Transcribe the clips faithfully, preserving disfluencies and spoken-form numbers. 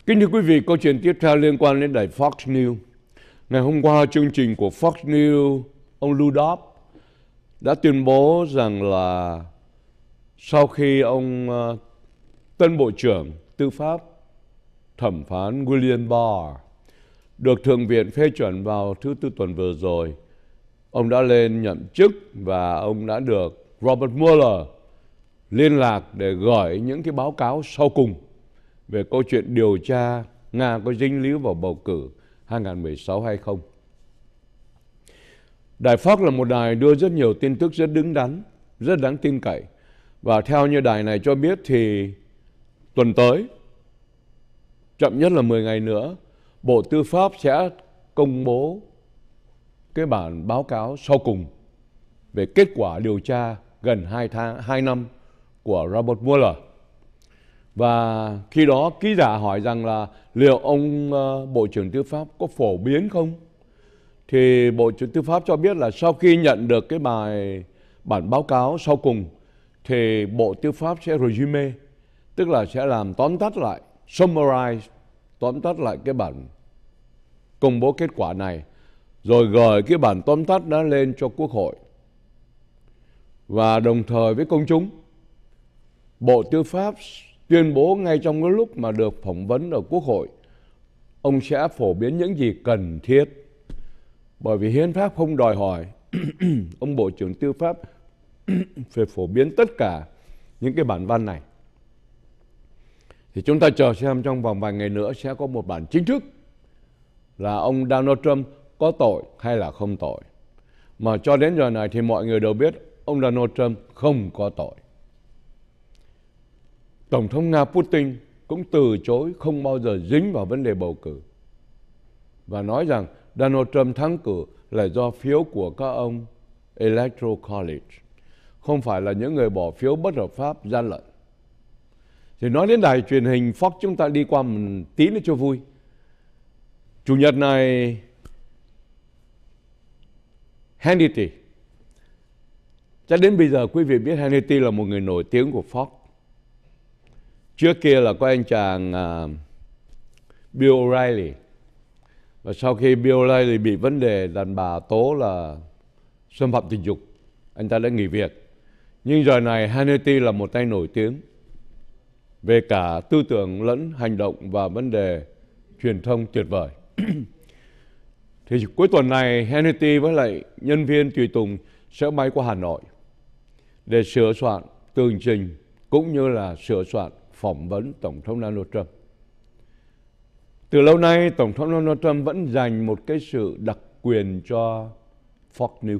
Kính thưa quý vị, câu chuyện tiếp theo liên quan đến đài Fox News. Ngày hôm qua, chương trình của Fox News, ông Ludov đã tuyên bố rằng là sau khi ông uh, tân Bộ trưởng Tư pháp thẩm phán William Barr được Thượng viện phê chuẩn vào thứ Tư tuần vừa rồi, ông đã lên nhậm chức và ông đã được Robert Mueller liên lạc để gửi những cái báo cáo sau cùng về câu chuyện điều tra Nga có dính líu vào bầu cử hai nghìn mười sáu hay không. Đài Fox là một đài đưa rất nhiều tin tức rất đứng đắn, rất đáng tin cậy. Và theo như đài này cho biết thì tuần tới, chậm nhất là mười ngày nữa, Bộ Tư pháp sẽ công bố cái bản báo cáo sau cùng về kết quả điều tra gần hai tháng, hai năm của Robert Mueller. Và khi đó ký giả hỏi rằng là liệu ông uh, Bộ trưởng Tư pháp có phổ biến không? Thì Bộ trưởng Tư pháp cho biết là sau khi nhận được cái bài bản báo cáo sau cùng thì Bộ Tư pháp sẽ resume, tức là sẽ làm tóm tắt lại, summarize, tóm tắt lại cái bản công bố kết quả này, rồi gửi cái bản tóm tắt đó lên cho Quốc hội. Và đồng thời với công chúng, Bộ Tư pháp tuyên bố ngay trong cái lúc mà được phỏng vấn ở Quốc hội, ông sẽ phổ biến những gì cần thiết. Bởi vì hiến pháp không đòi hỏi ông Bộ trưởng Tư pháp phải phổ biến tất cả những cái bản văn này. Thì chúng ta chờ xem trong vòng vài ngày nữa sẽ có một bản chính thức là ông Donald Trump có tội hay là không tội. Mà cho đến giờ này thì mọi người đều biết ông Donald Trump không có tội. Tổng thống Nga Putin cũng từ chối không bao giờ dính vào vấn đề bầu cử và nói rằng Donald Trump thắng cử là do phiếu của các ông Electoral College, không phải là những người bỏ phiếu bất hợp pháp gian lận. Thì nói đến đài truyền hình Fox, chúng ta đi qua một tí nữa cho vui. Chủ nhật này, Hannity, chắc đến bây giờ quý vị biết Hannity là một người nổi tiếng của Fox. Trước kia là có anh chàng uh, Bill O'Reilly. Và sau khi Bill O'Reilly bị vấn đề đàn bà tố là xâm phạm tình dục, anh ta đã nghỉ việc. Nhưng giờ này Hannity là một tay nổi tiếng về cả tư tưởng lẫn hành động và vấn đề truyền thông tuyệt vời. Thì cuối tuần này Hannity với lại nhân viên tùy tùng sẽ bay qua Hà Nội để sửa soạn tường trình cũng như là sửa soạn phỏng vấn Tổng thống Donald Trump. Từ lâu nay, Tổng thống Donald Trump vẫn dành một cái sự đặc quyền cho Fox News.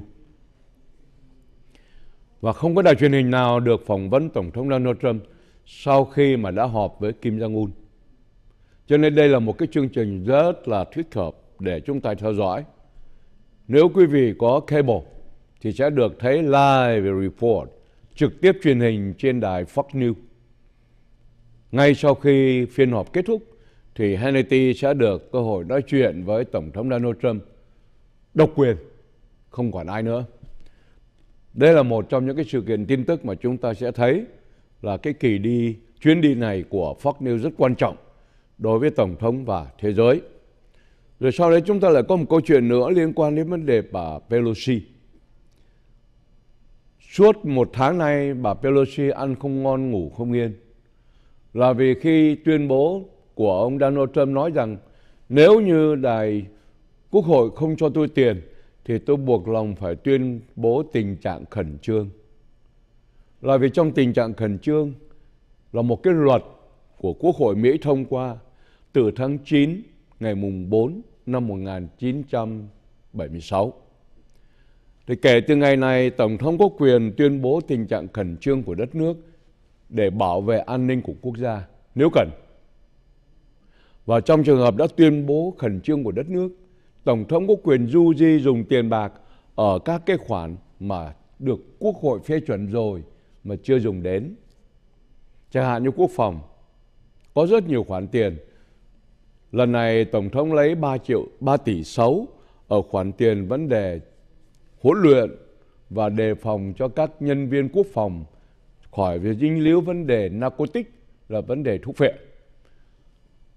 Và không có đài truyền hình nào được phỏng vấn Tổng thống Donald Trump sau khi mà đã họp với Kim Jong-un. Cho nên đây là một cái chương trình rất là thích hợp để chúng ta theo dõi. Nếu quý vị có cable thì sẽ được thấy live report, trực tiếp truyền hình trên đài Fox News. Ngay sau khi phiên họp kết thúc thì Hannity sẽ được cơ hội nói chuyện với Tổng thống Donald Trump độc quyền, không còn ai nữa. Đây là một trong những cái sự kiện tin tức mà chúng ta sẽ thấy là cái kỳ đi, chuyến đi này của Fox News rất quan trọng đối với Tổng thống và thế giới. Rồi sau đấy chúng ta lại có một câu chuyện nữa liên quan đến vấn đề bà Pelosi. Suốt một tháng nay bà Pelosi ăn không ngon ngủ không yên, là vì khi tuyên bố của ông Donald Trump nói rằng nếu như đài Quốc hội không cho tôi tiền thì tôi buộc lòng phải tuyên bố tình trạng khẩn trương. Là vì trong tình trạng khẩn trương là một cái luật của Quốc hội Mỹ thông qua từ tháng chín ngày mùng bốn năm một nghìn chín trăm bảy mươi sáu. Thì kể từ ngày này, Tổng thống có quyền tuyên bố tình trạng khẩn trương của đất nước để bảo vệ an ninh của quốc gia nếu cần. Và trong trường hợp đã tuyên bố khẩn trương của đất nước, Tổng thống có quyền du di dùng tiền bạc ở các cái khoản mà được Quốc hội phê chuẩn rồi mà chưa dùng đến. Chẳng hạn như quốc phòng, có rất nhiều khoản tiền. Lần này Tổng thống lấy ba triệu, ba tỷ sáu ở khoản tiền vấn đề huấn luyện và đề phòng cho các nhân viên quốc phòng khỏi việc dính líu vấn đề narcotic là vấn đề thuốc phiện.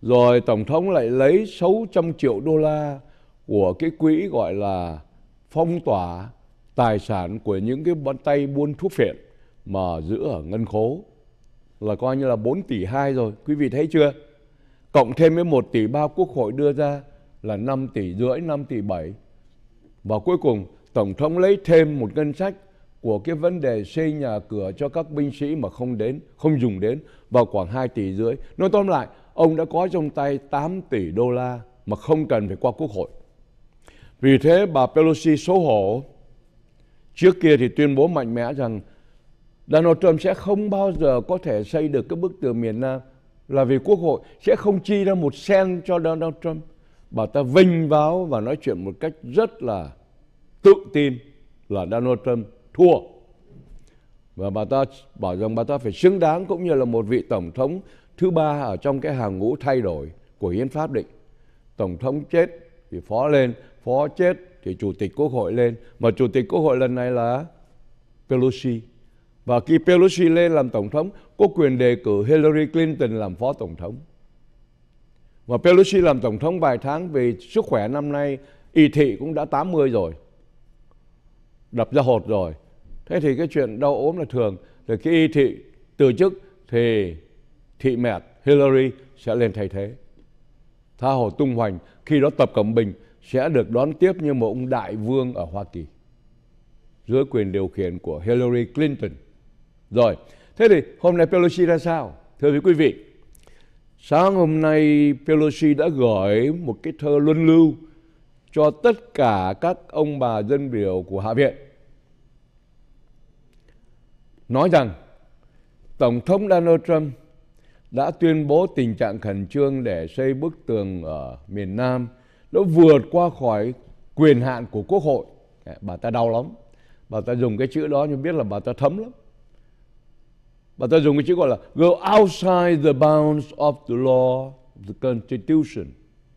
Rồi Tổng thống lại lấy sáu trăm triệu đô la của cái quỹ gọi là phong tỏa tài sản của những cái bọn tay buôn thuốc phiện mà giữ ở ngân khố, là coi như là bốn tỷ hai rồi. Quý vị thấy chưa? Cộng thêm với một tỷ ba Quốc hội đưa ra là năm tỷ rưỡi, năm tỷ bảy. Và cuối cùng Tổng thống lấy thêm một ngân sách của cái vấn đề xây nhà cửa cho các binh sĩ mà không đến, không dùng đến, vào khoảng hai tỷ rưỡi. Nói tóm lại, ông đã có trong tay tám tỷ đô la mà không cần phải qua Quốc hội. Vì thế bà Pelosi xấu hổ. Trước kia thì tuyên bố mạnh mẽ rằng Donald Trump sẽ không bao giờ có thể xây được cái bức tường miền Nam, là vì Quốc hội sẽ không chi ra một sen cho Donald Trump. Bà ta vênh váo và nói chuyện một cách rất là tự tin là Donald Trump thua. Và bà ta bảo rằng bà ta phải xứng đáng, cũng như là một vị tổng thống thứ ba ở trong cái hàng ngũ thay đổi của hiến pháp định. Tổng thống chết thì phó lên, phó chết thì chủ tịch Quốc hội lên. Mà chủ tịch Quốc hội lần này là Pelosi. Và khi Pelosi lên làm tổng thống, có quyền đề cử Hillary Clinton làm phó tổng thống. Và Pelosi làm tổng thống vài tháng vì sức khỏe năm nay y thị cũng đã tám mươi rồi, đập ra hột rồi. Thế thì cái chuyện đau ốm là thường. Rồi khi y thị từ chức thì thị mẹ Hillary sẽ lên thay thế, tha hồ tung hoành. Khi đó Tập Cận Bình sẽ được đón tiếp như một ông đại vương ở Hoa Kỳ, dưới quyền điều khiển của Hillary Clinton. Rồi, thế thì hôm nay Pelosi ra sao? Thưa quý vị, sáng hôm nay Pelosi đã gửi một cái thơ luân lưu cho tất cả các ông bà dân biểu của Hạ viện, nói rằng Tổng thống Donald Trump đã tuyên bố tình trạng khẩn trương để xây bức tường ở miền Nam đã vượt qua khỏi quyền hạn của Quốc hội. Bà ta đau lắm. Bà ta dùng cái chữ đó nhưng biết là bà ta thấm lắm. Bà ta dùng cái chữ gọi là go outside the bounds of the law, the Constitution.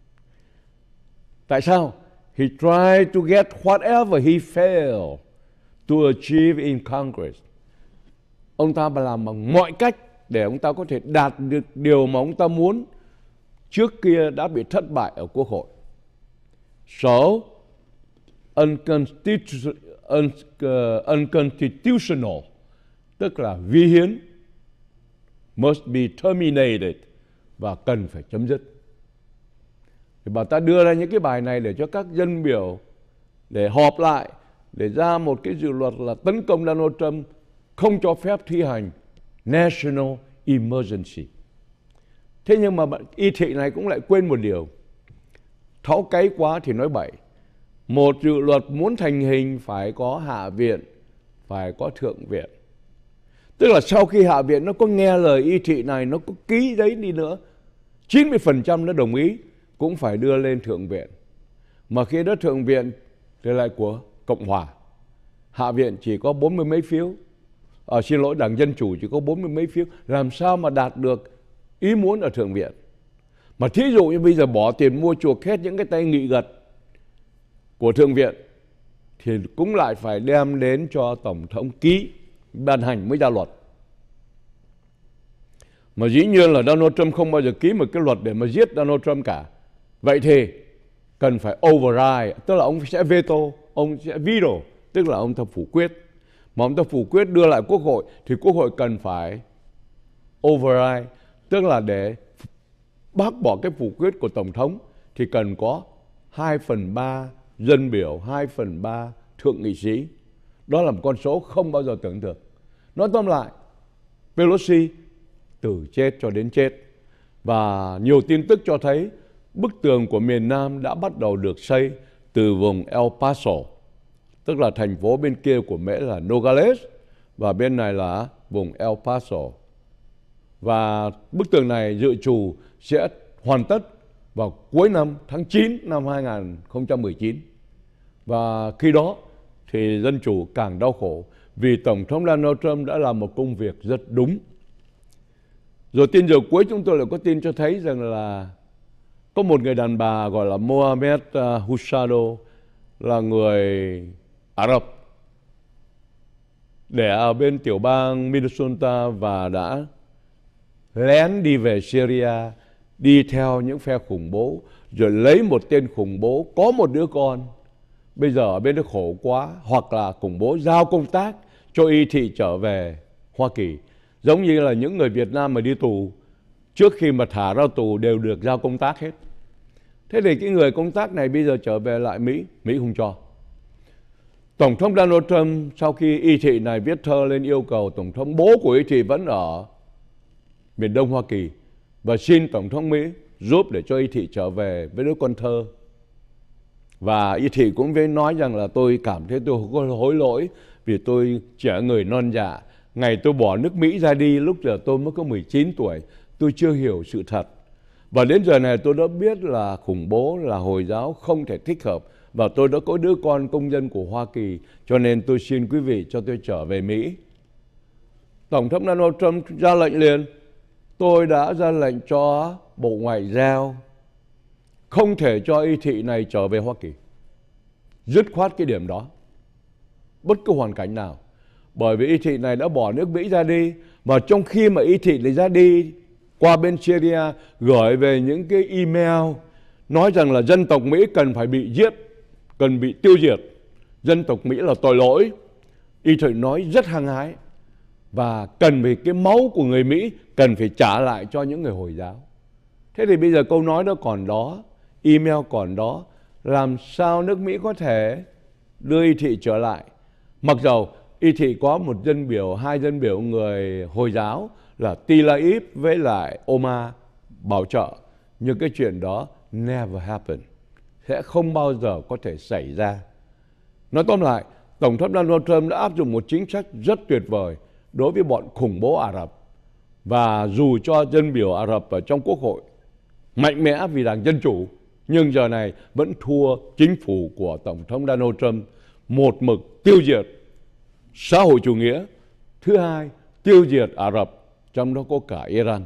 Tại sao? He tried to get whatever he failed to achieve in Congress. Ông ta làm bằng mọi cách để ông ta có thể đạt được điều mà ông ta muốn trước kia đã bị thất bại ở Quốc hội. So, unconstitu- un, uh, unconstitutional, tức là vi hiến, must be terminated, và cần phải chấm dứt. Thì bà ta đưa ra những cái bài này để cho các dân biểu để họp lại, để ra một cái dự luật là tấn công Donald Trump, không cho phép thi hành National Emergency. Thế nhưng mà y thị này cũng lại quên một điều. Tháo cáy quá thì nói bậy. Một dự luật muốn thành hình phải có Hạ viện, phải có Thượng viện. Tức là sau khi Hạ viện nó có nghe lời y thị này, nó có ký giấy đi nữa, chín mươi phần trăm nó đồng ý, cũng phải đưa lên Thượng viện. Mà khi đó Thượng viện thì lại của Cộng hòa. Hạ viện chỉ có bốn mươi mấy phiếu. À, xin lỗi, Đảng Dân Chủ chỉ có bốn mươi mấy phiếu. Làm sao mà đạt được ý muốn ở Thượng viện? Mà thí dụ như bây giờ bỏ tiền mua chuộc hết những cái tay nghị gật của Thượng viện thì cũng lại phải đem đến cho Tổng thống ký, ban hành mới ra luật. Mà dĩ nhiên là Donald Trump không bao giờ ký một cái luật để mà giết Donald Trump cả. Vậy thì cần phải override, tức là ông sẽ veto, ông sẽ veto, tức là ông ta phủ quyết. Mà ông ta phủ quyết đưa lại Quốc hội thì Quốc hội cần phải override, tức là để bác bỏ cái phủ quyết của Tổng thống thì cần có hai phần ba dân biểu, hai phần ba thượng nghị sĩ. Đó là một con số không bao giờ tưởng tượng. Nói tóm lại, Pelosi từ chết cho đến chết. Và nhiều tin tức cho thấy bức tường của miền Nam đã bắt đầu được xây từ vùng El Paso, tức là thành phố bên kia của Mỹ là Nogales, và bên này là vùng El Paso. Và bức tường này dự trù sẽ hoàn tất vào cuối năm tháng chín năm hai nghìn không trăm mười chín. Và khi đó thì Dân Chủ càng đau khổ vì Tổng thống Donald Trump đã làm một công việc rất đúng. Rồi tin giờ cuối chúng tôi lại có tin cho thấy rằng là có một người đàn bà gọi là Mohamed Husado, là người Ả Rập, để ở bên tiểu bang Minnesota và đã lén đi về Syria đi theo những phe khủng bố, rồi lấy một tên khủng bố có một đứa con, bây giờ ở bên đó khổ quá, hoặc là khủng bố giao công tác cho Y Thị trở về Hoa Kỳ. Giống như là những người Việt Nam mà đi tù, trước khi mà thả ra tù đều được giao công tác hết. Thế thì cái người công tác này bây giờ trở về lại Mỹ, Mỹ không cho. Tổng thống Donald Trump sau khi Y Thị này viết thơ lên yêu cầu Tổng thống bố của Y Thị vẫn ở miền Đông Hoa Kỳ và xin Tổng thống Mỹ giúp để cho Y Thị trở về với đứa con thơ. Và Y Thị cũng với nói rằng là tôi cảm thấy tôi có hối lỗi vì tôi trẻ người non dạ. Ngày tôi bỏ nước Mỹ ra đi lúc giờ tôi mới có mười chín tuổi, tôi chưa hiểu sự thật. Và đến giờ này tôi đã biết là khủng bố, là Hồi giáo không thể thích hợp. Và tôi đã có đứa con công dân của Hoa Kỳ, cho nên tôi xin quý vị cho tôi trở về Mỹ. Tổng thống Donald Trump ra lệnh liền. Tôi đã ra lệnh cho Bộ Ngoại giao không thể cho Y Thị này trở về Hoa Kỳ. Dứt khoát cái điểm đó, bất cứ hoàn cảnh nào. Bởi vì Y Thị này đã bỏ nước Mỹ ra đi, mà trong khi mà Y Thị này ra đi qua bên Syria gửi về những cái email nói rằng là dân tộc Mỹ cần phải bị giết, cần bị tiêu diệt, dân tộc Mỹ là tội lỗi. Y Thị nói rất hăng hái và cần vì cái máu của người Mỹ cần phải trả lại cho những người Hồi giáo. Thế thì bây giờ câu nói đó còn đó, email còn đó, làm sao nước Mỹ có thể đưa Y Thị trở lại? Mặc dầu Y Thị có một dân biểu, hai dân biểu người Hồi giáo là Tlaib với lại Omar bảo trợ, nhưng cái chuyện đó never happen, sẽ không bao giờ có thể xảy ra. Nói tóm lại, Tổng thống Donald Trump đã áp dụng một chính sách rất tuyệt vời đối với bọn khủng bố Ả Rập. Và dù cho dân biểu Ả Rập ở trong Quốc hội mạnh mẽ vì Đảng Dân Chủ, nhưng giờ này vẫn thua chính phủ của Tổng thống Donald Trump, một mực tiêu diệt xã hội chủ nghĩa. Thứ hai, tiêu diệt Ả Rập, trong đó có cả Iran.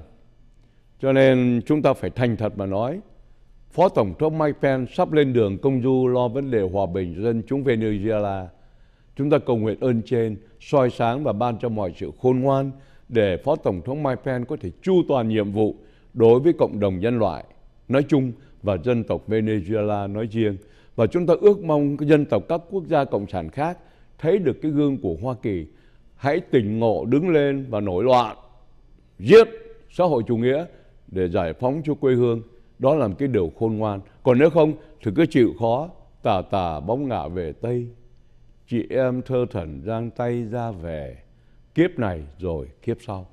Cho nên chúng ta phải thành thật mà nói, Phó Tổng thống Mike Pence sắp lên đường công du lo vấn đề hòa bình cho dân chúng Venezuela. Chúng ta cầu nguyện ơn trên, soi sáng và ban cho mọi sự khôn ngoan để Phó Tổng thống Mike Pence có thể chu toàn nhiệm vụ đối với cộng đồng nhân loại nói chung và dân tộc Venezuela nói riêng. Và chúng ta ước mong dân tộc các quốc gia cộng sản khác thấy được cái gương của Hoa Kỳ, hãy tỉnh ngộ đứng lên và nổi loạn, giết xã hội chủ nghĩa để giải phóng cho quê hương. Đó là một cái điều khôn ngoan. Còn nếu không thì cứ chịu khó, tà tà bóng ngả về Tây. Chị em thơ thẩn giang tay ra về, kiếp này rồi kiếp sau.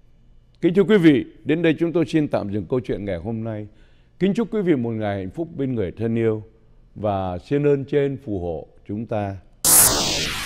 Kính thưa quý vị, đến đây chúng tôi xin tạm dừng câu chuyện ngày hôm nay. Kính chúc quý vị một ngày hạnh phúc bên người thân yêu và xin ơn trên phù hộ chúng ta.